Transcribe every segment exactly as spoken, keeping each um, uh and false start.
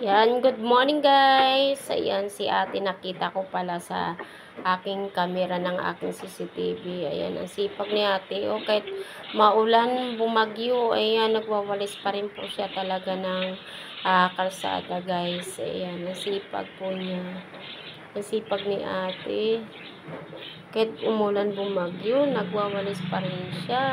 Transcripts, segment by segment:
Yan, good morning guys. Ayan, si ate nakita ko pala sa aking camera ng aking C C T V. Ayan, ang sipag ni ate. O, kahit maulan, bumagyo, ayan, nagwawalis pa rin po siya talaga ng uh, kalsada guys. Ayan, ang sipag po niya. Ang sipag ni ate. Kahit umulan, bumagyo, nagwawalis pa rin siya.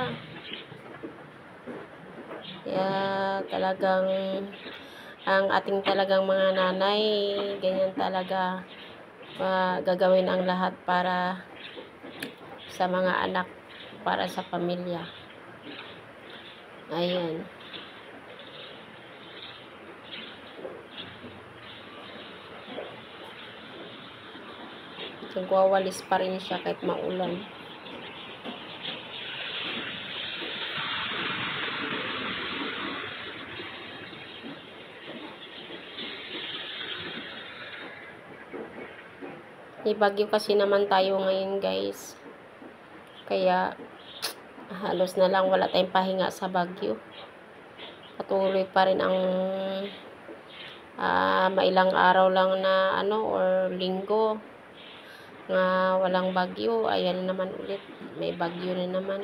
Kaya talagang ang ating talagang mga nanay, ganyan talaga, uh, gagawin ang lahat para sa mga anak, para sa pamilya. Ayan. Nagwawalis pa rin siya kahit maulan. May bagyo kasi naman tayo ngayon guys. Kaya halos na lang wala tayong pahinga sa bagyo. Patuloy pa rin ang uh, mailang araw lang na ano or linggo nga walang bagyo. Ayan na naman ulit. May bagyo na naman.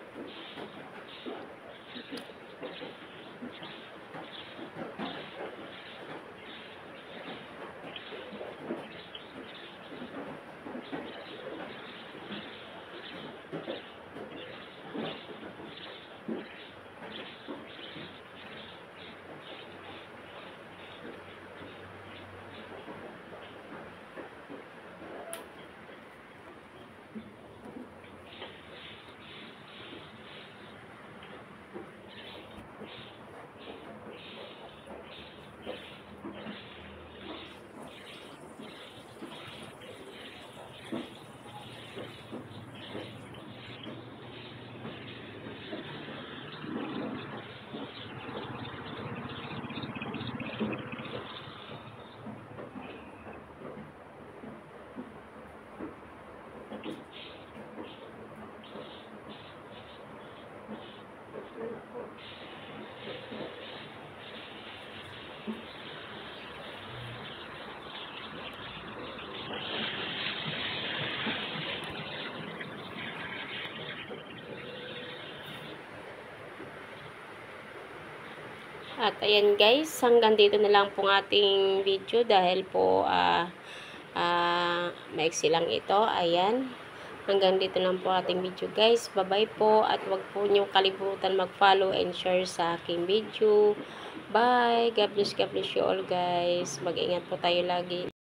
At ayan guys, hanggang dito na lang pong ating video dahil po uh, uh, maiksi lang ito. Ayan, hanggang dito lang po ating video guys. Bye bye po at wag po niyong kalimutan mag-follow and share sa aking video. Bye! God bless, God bless you all guys. Mag-ingat po tayo lagi.